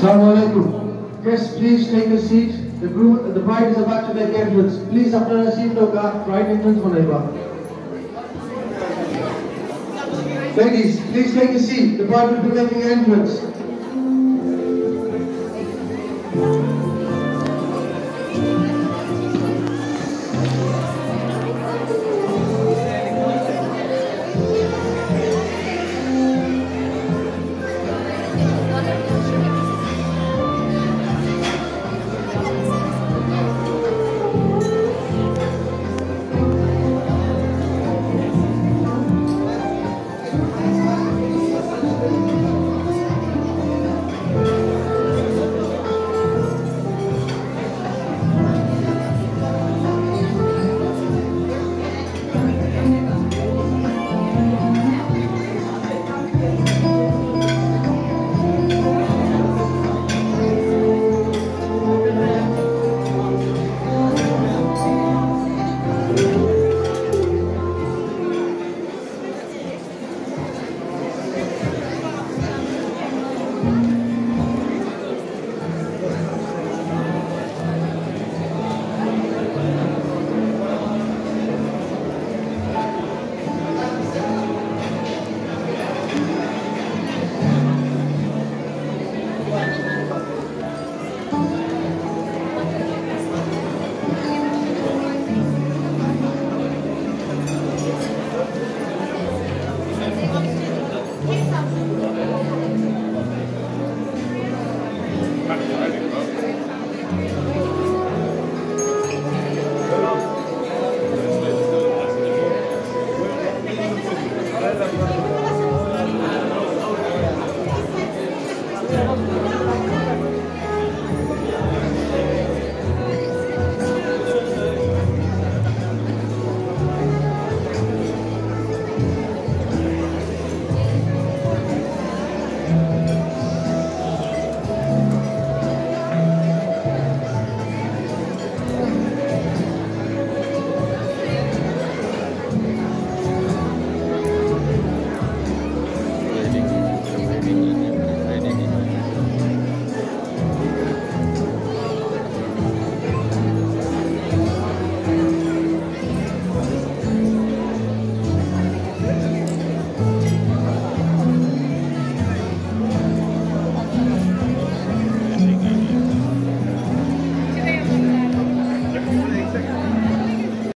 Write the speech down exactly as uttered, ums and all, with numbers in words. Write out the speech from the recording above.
Assalamu alaikum. Guests, please take a seat. The groom, the bride is about to make entrance. Please, apna seat hoga. Bride entrance banega. Ladies, please take a seat. The bride will be making entrance.